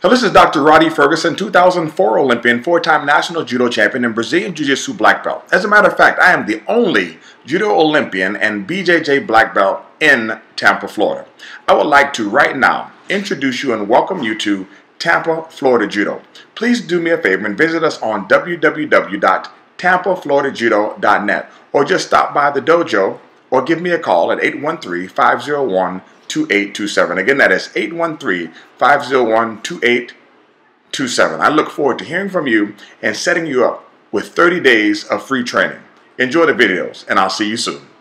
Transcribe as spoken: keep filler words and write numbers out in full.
So this is Doctor Rhadi Ferguson, two thousand four Olympian, four-time national judo champion, and Brazilian Jiu-jitsu black belt. As a matter of fact, I am the only judo Olympian and B J J black belt in Tampa, Florida. I would like to right now introduce you and welcome you to Tampa, Florida Judo. Please do me a favor and visit us on w w w dot tampa florida judo dot net, or just stop by the dojo or give me a call at eight one three, five zero one, two eight two seven. Again, that is eight one three, five zero one, two eight two seven. I look forward to hearing from you and setting you up with thirty days of free training. Enjoy the videos, and I'll see you soon.